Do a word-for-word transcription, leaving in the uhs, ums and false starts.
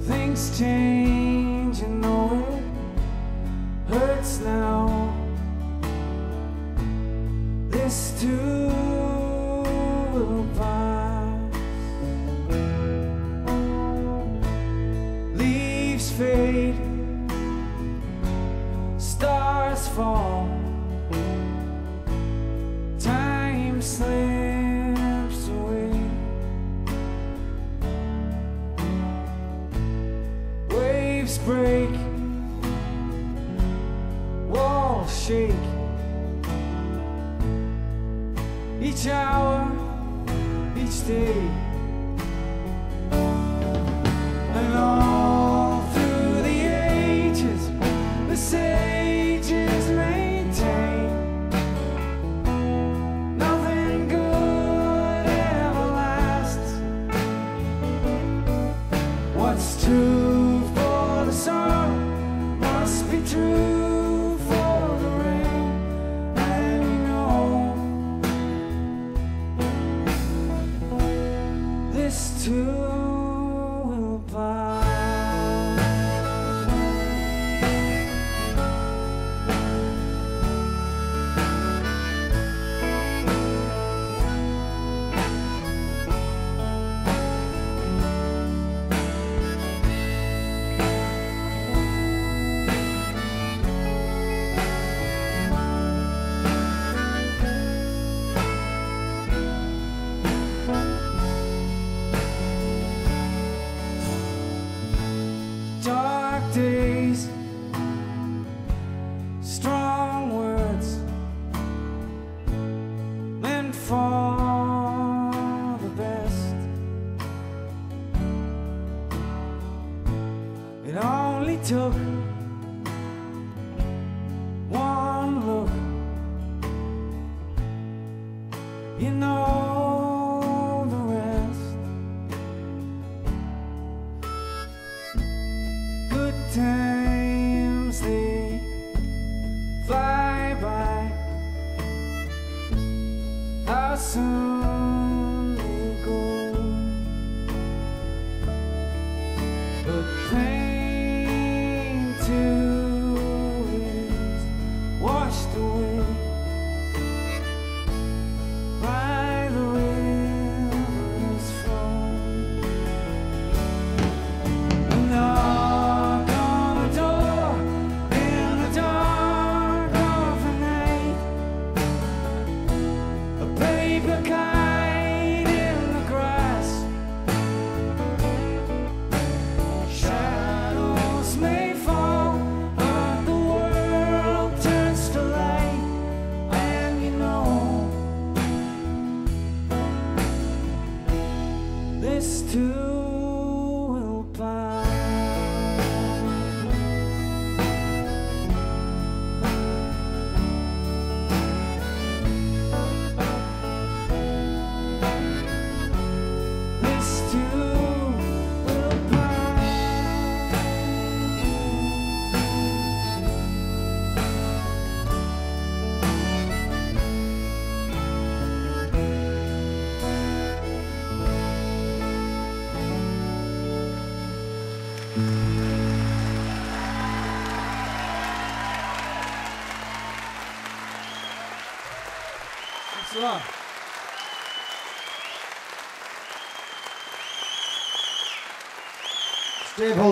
Things change, you know it hurts now. This too will pass. Leaves fade, stars fall, time slips away. Waves break, walls shake. Each hour, each day, and all through the ages, the sages maintain nothing good ever lasts. What's true for the sun must be true for the rain, and you know this too will pass. Dark days, strong words meant for the best. It only took one look, you know the rest. Good times, they fly by. How soon they go. But pain too is washed away by the river's flow. Knock on the door in the dark of the night. A paper kite in the grass. Shadows may fall, but the world turns to light, and you know this too will pass. This too will pass. Thanks a lot. Dave